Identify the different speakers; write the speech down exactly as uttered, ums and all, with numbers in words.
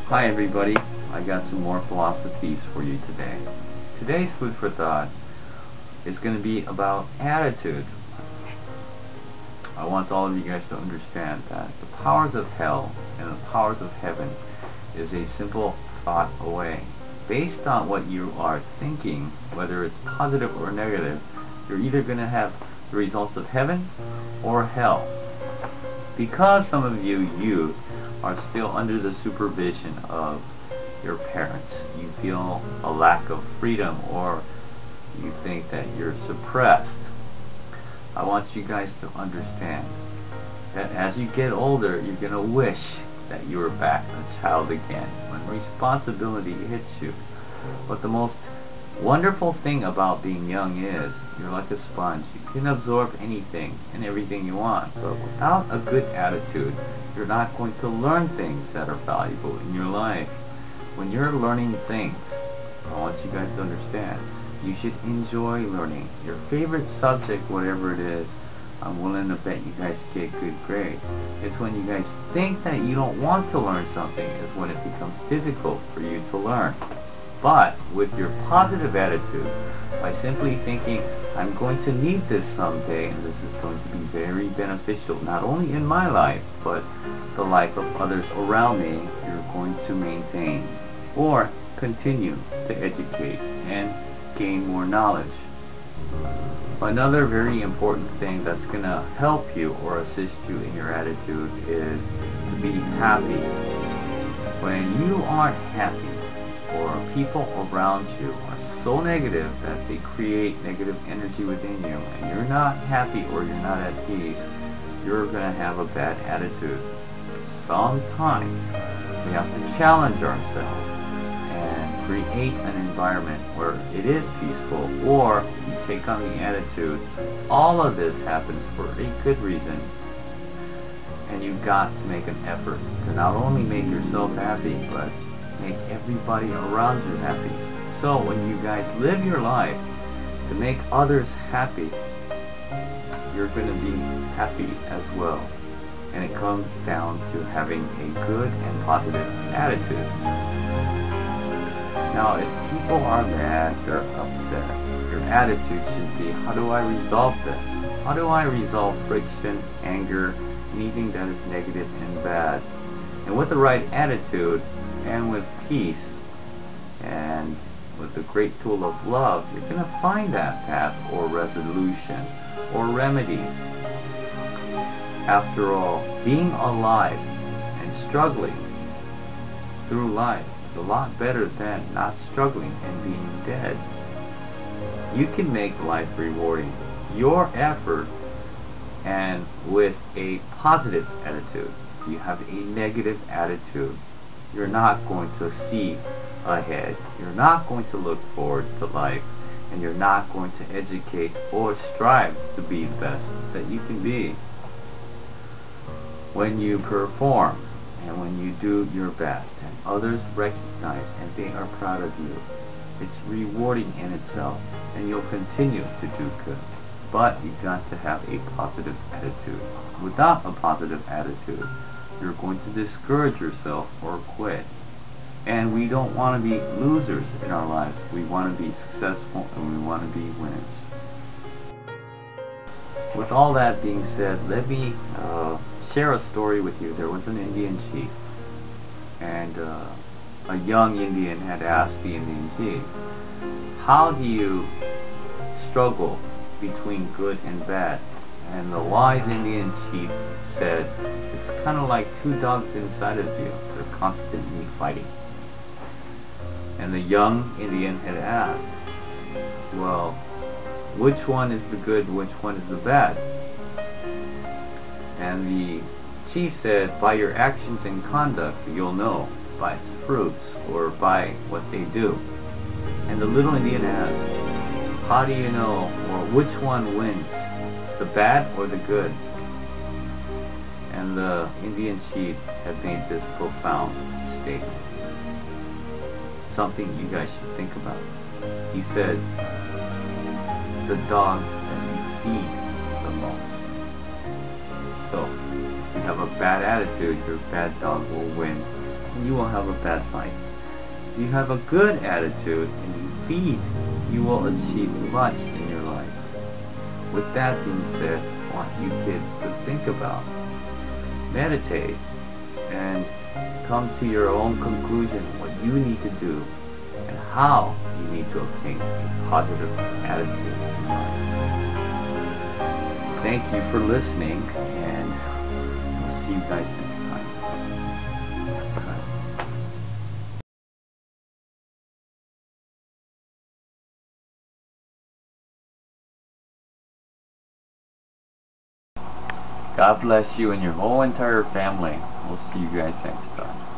Speaker 1: Hi everybody, I got some more philosophies for you today. Today's food for thought is going to be about attitude. I want all of you guys to understand that the powers of hell and the powers of heaven is a simple thought away. Based on what you are thinking, whether it's positive or negative, you're either going to have the results of heaven or hell. Because some of you youth are still under the supervision of your parents, you feel a lack of freedom, or you think that you're suppressed. I want you guys to understand that as you get older, you're going to wish that you were back a child again when responsibility hits you. But the most wonderful thing about being young is you're like a sponge. You can absorb anything and everything you want, but without a good attitude, you're not going to learn things that are valuable in your life. When you're learning things, I want you guys to understand, you should enjoy learning. Your favorite subject, whatever it is, I'm willing to bet you guys get good grades. It's when you guys think that you don't want to learn something is when it becomes difficult for you to learn. But with your positive attitude, by simply thinking, I'm going to need this someday, and this is going to be very beneficial, not only in my life, but the life of others around me, you're going to maintain or continue to educate and gain more knowledge. Another very important thing that's going to help you or assist you in your attitude is to be happy. When you aren't happy, or people around you are so negative that they create negative energy within you, and you're not happy or you're not at peace, you're going to have a bad attitude. Sometimes we have to challenge ourselves and create an environment where it is peaceful, or you take on the attitude, all of this happens for a good reason, and you've got to make an effort to not only make yourself happy, but make everybody around you happy. So when you guys live your life to make others happy, you're going to be happy as well. And it comes down to having a good and positive attitude. Now, if people are mad, they're upset, your attitude should be, how do I resolve this? How do I resolve friction, anger, anything that is negative and bad? And with the right attitude, and with peace, and with the great tool of love, you're going to find that path or resolution or remedy. After all, being alive and struggling through life is a lot better than not struggling and being dead. You can make life rewarding. Your effort, and with a positive attitude. If you have a negative attitude, you're not going to see ahead. You're not going to look forward to life, and you're not going to educate or strive to be the best that you can be. When you perform and when you do your best and others recognize and they are proud of you, it's rewarding in itself, and you'll continue to do good. But you've got to have a positive attitude. Without a positive attitude, you're going to discourage yourself or quit. And we don't want to be losers in our lives. We want to be successful, and we want to be winners. With all that being said, let me uh, share a story with you. There was an Indian chief, and uh, a young Indian had asked the Indian chief, how do you struggle between good and bad? And the wise Indian chief said, it's kind of like two dogs inside of you. They're constantly fighting. And the young Indian had asked, well, which one is the good, which one is the bad? And the chief said, by your actions and conduct, you'll know, by its fruits, or by what they do. And the little Indian asked, how do you know, or which one wins, the bad or the good? And the Indian chief had made this profound statement. Something you guys should think about. He said, the dog that you feed the most. So, if you have a bad attitude, your bad dog will win. you will have a bad life. If you have a good attitude and you feed, you will achieve much in your life. With that being said, I want you kids to think about, meditate, and come to your own conclusion what you need to do and how you need to obtain a positive attitude in life. Thank you for listening, and we'll see you guys next time. God bless you and your whole entire family. We'll see you guys next time.